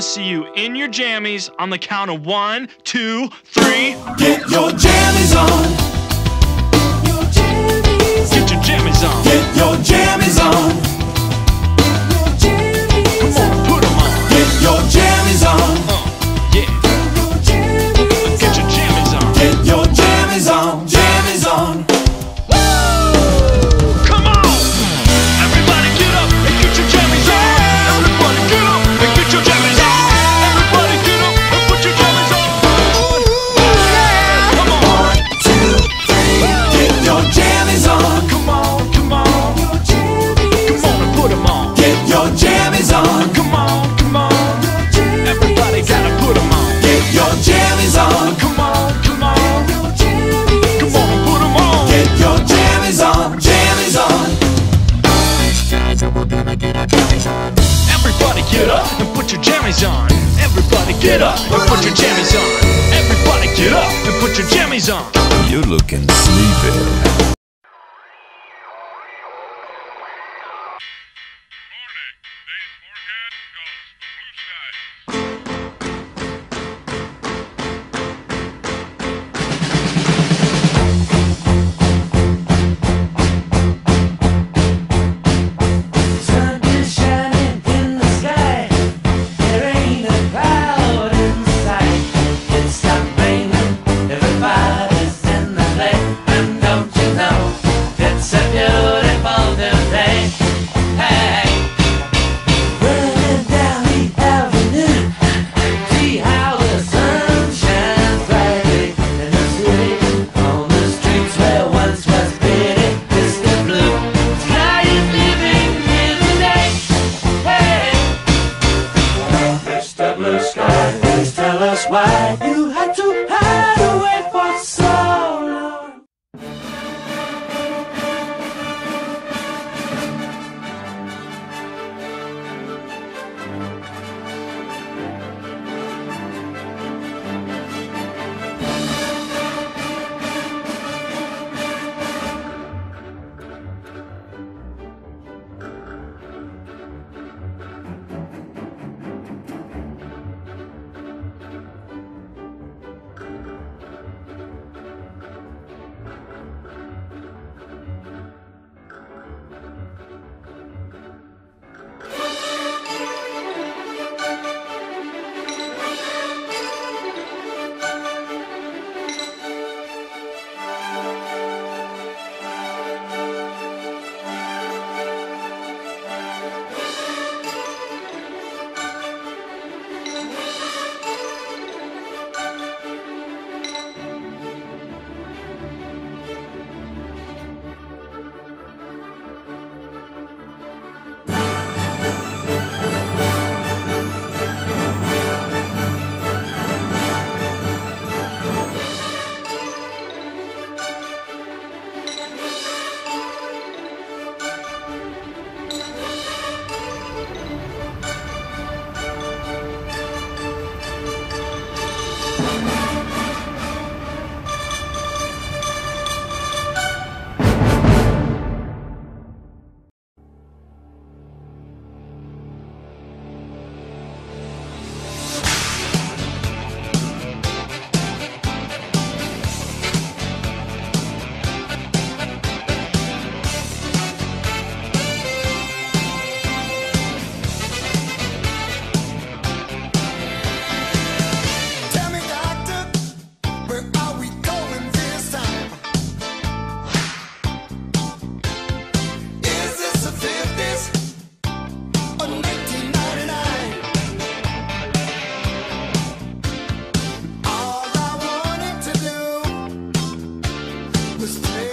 see you in your jammies on the count of 1, 2, 3. Get your jammies on. Get your jammies on. Get your jammies on. Come on, put 'em on. Get your jammies on. Yeah. Get your jammies on. Get your jammies on. Jammies on. Come on! Everybody get up and get your jammies on. Everybody get up and get your jammies on. Everybody get up and put your jammies on. Come on. 1, 2, 3. Get your jammies on. Come on, come on. Come on and put 'em on. Get your jammies on. Come on, come on. Everybody gotta put 'em on. Get your jammies on. Come on, come on. Come on and put 'em on. Get your jammies on. Jammies on. Everybody get up and put your jammies on. Everybody get up and put your jammies on. Everybody get up and put your jammies on. You're looking sleepy. Sun is shining in the sky. There ain't a cloud in sight. It stopped raining. Everybody's in the play. And don't you know it's a beautiful new day? Hey, running down the avenue. See how the sun shines brightly in the city. On the streets where once was pretty distant blue. Sky is living here today. Hey, Mr. Blue Sky, please tell us why you had to hide away for so long. Tell me, doctor, where are we going this time? Is this the 50s or 1999? All I wanted to do was play